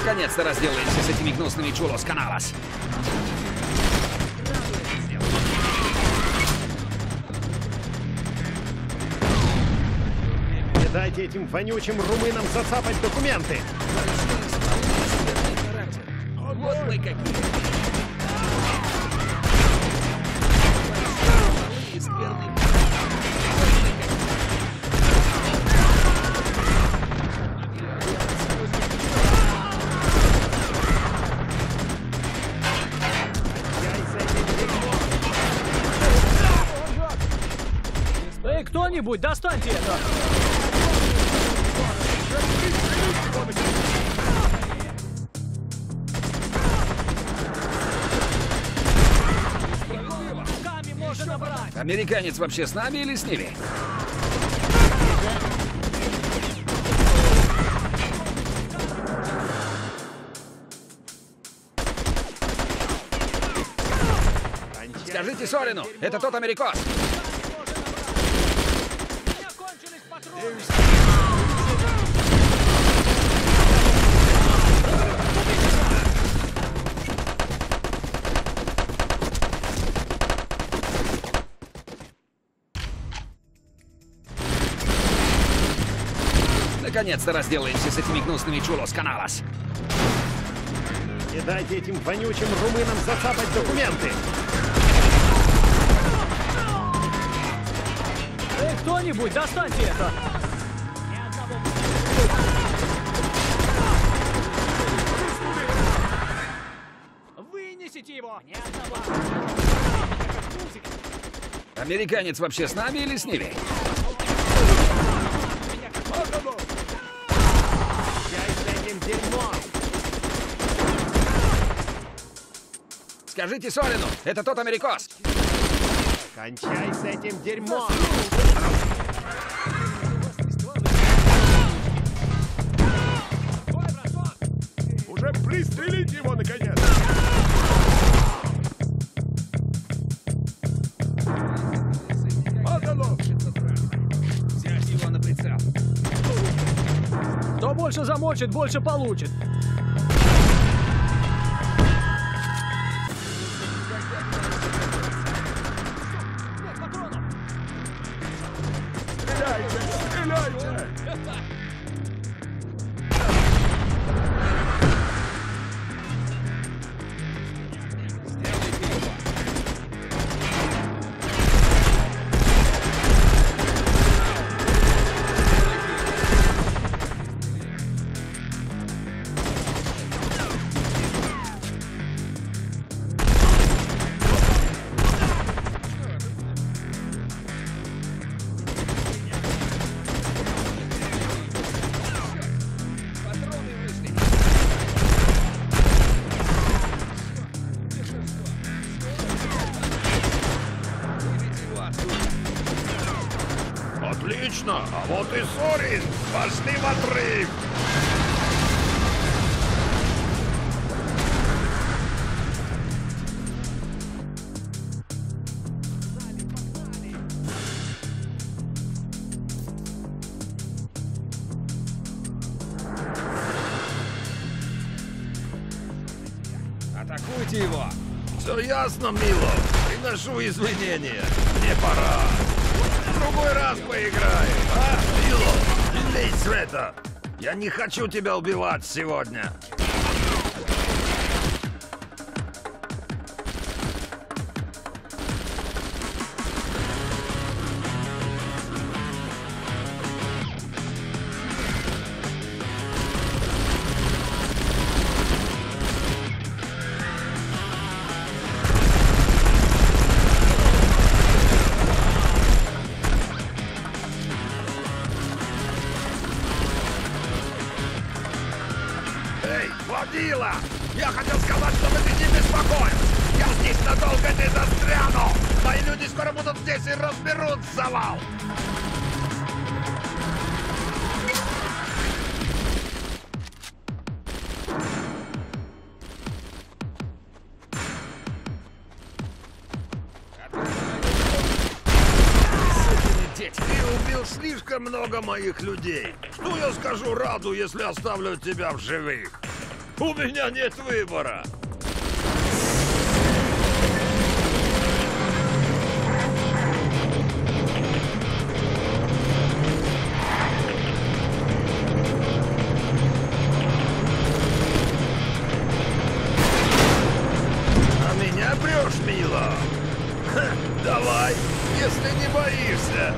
Наконец-то разделаемся с этими гнусными чулос каналас. Не дайте этим вонючим румынам зацапать документы! Вот мы какие. Эй, кто-нибудь, достаньте это! Руками можно набрать! Американец вообще с нами или с ними? Скажите Сорину, это тот америкос. Наконец-то разделаемся с этими гнусными чулос каналас. Не дайте этим вонючим румынам зацапать документы! Эй, кто-нибудь, достаньте это! Вынесите его! Американец вообще с нами или с ними? Скажите Сорину, это тот америкос. Кончай с этим дерьмом! Уже пристрелить его, наконец! Взять его на прицел. Кто больше замочит, больше получит. Стреляйте! Стреляйте! Отлично! А вот и Сорин! Пошли в отрыв! Атакуйте его! Все ясно, Милов. Приношу извинения. Мне пора. В другой раз поиграем, а, Милов? Не лезь в это. Я не хочу тебя убивать сегодня. Эй, водила! Я хотел сказать, чтобы ты не беспокоился! Я здесь надолго не застряну! Мои люди скоро будут здесь и разберут завал! Дети. Ты убил слишком много моих людей. Что я скажу Раду, если оставлю тебя в живых? У меня нет выбора. А меня прешь, мило? Ха, давай, если не боишься.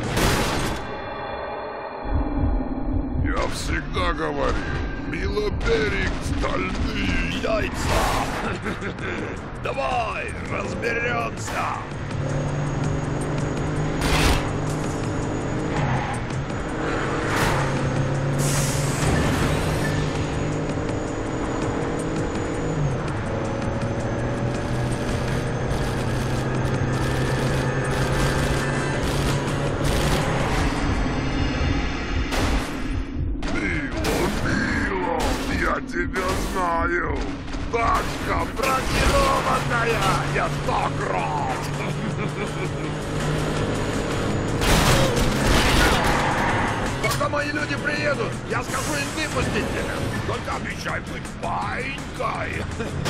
Я всегда говорил, Мила Берег, стальные Яйца! Давай, разберемся! Я тебя знаю! Тачка бронированная! Я так рад! Когда мои люди приедут, я скажу им выпустить тебя. Только обещай быть паинькой.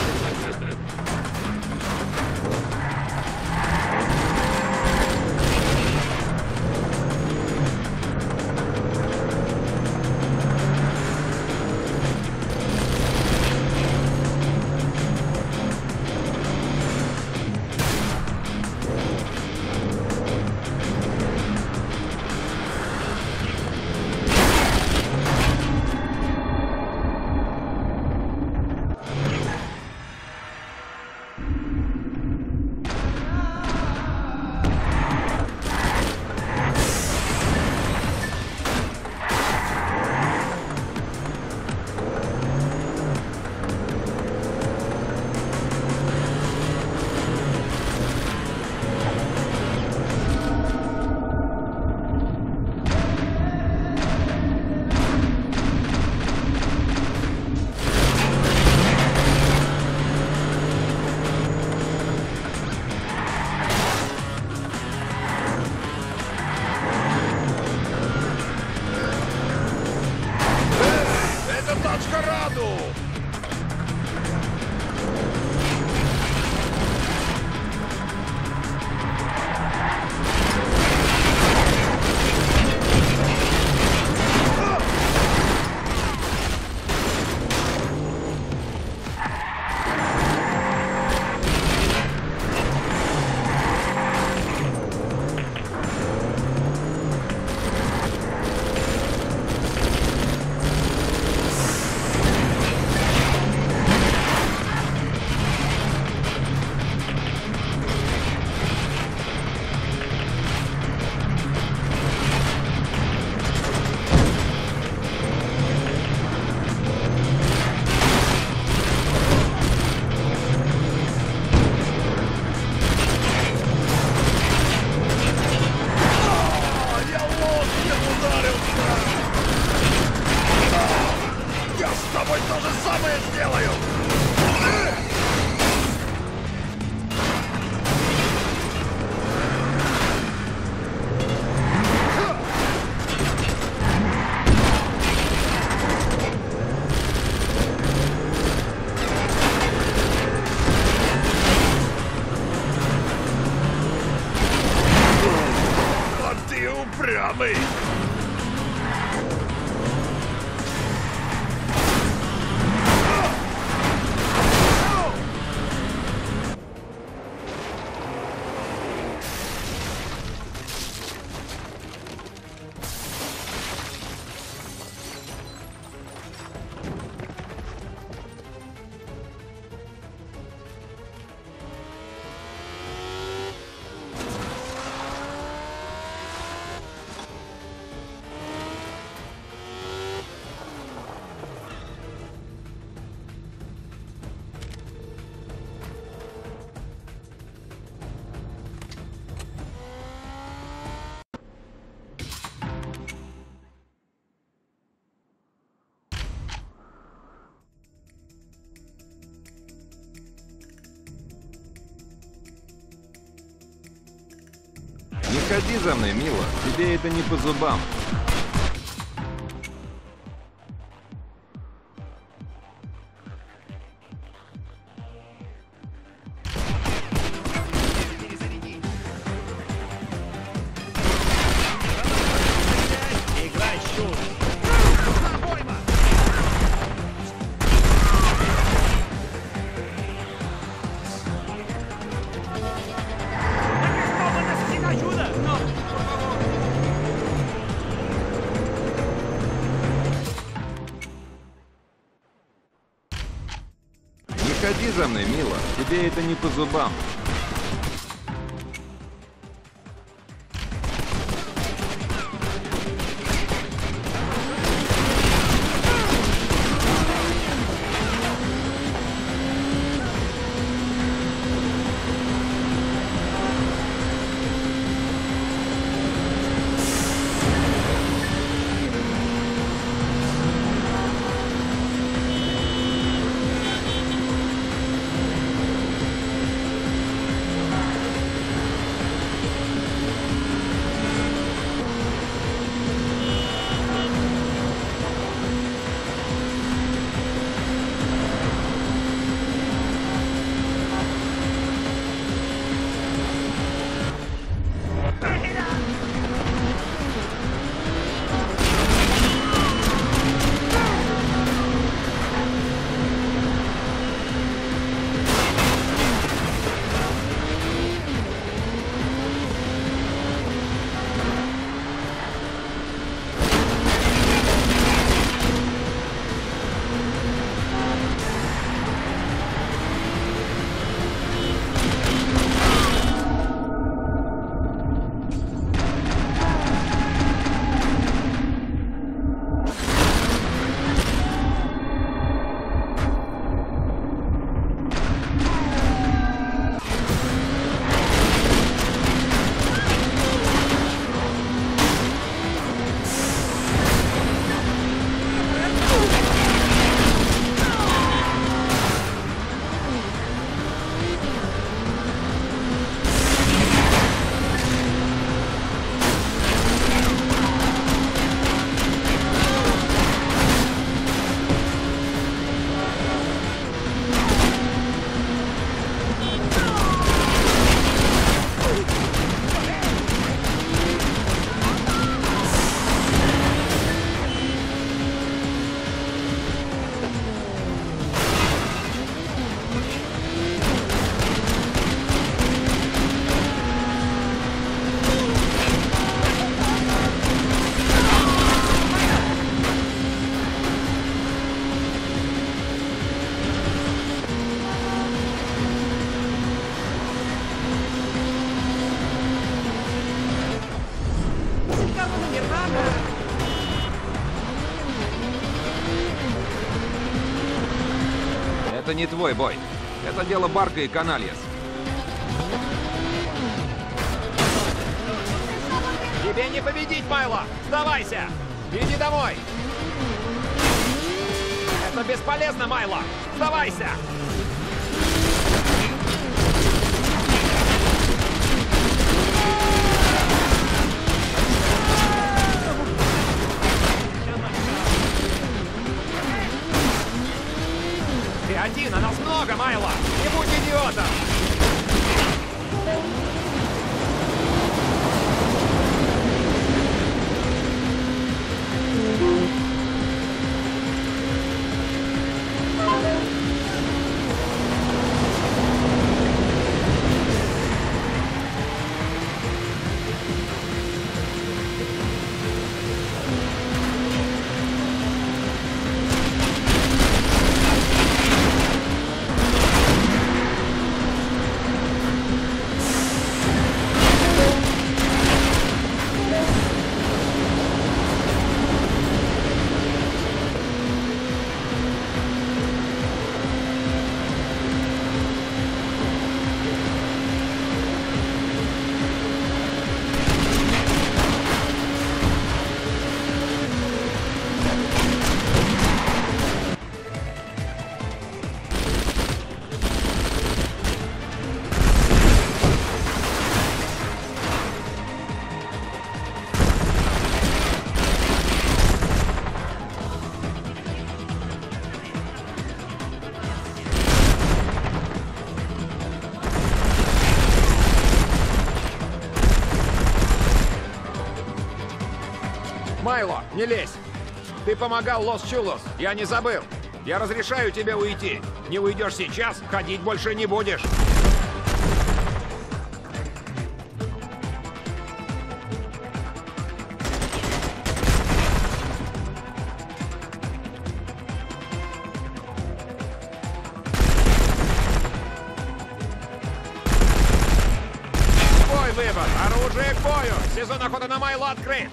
упрямый! Не ходи за мной, мила. Тебе это не по зубам. ходи за мной, Мила. Тебе это не по зубам. Это не твой бой. Это дело Барка и Канальяс. Тебе не победить, Майло! Сдавайся! Иди домой! Это бесполезно, Майло! Сдавайся! Ты один, а нас много, Майло! Не будь идиотом! Майло, не лезь! Ты помогал Лос Чулос, я не забыл. Я разрешаю тебе уйти. Не уйдешь сейчас, ходить больше не будешь. Оружие к бою! Сезон охоты на Майло открыт!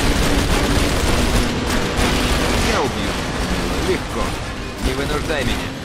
Легко. Не вынуждай меня.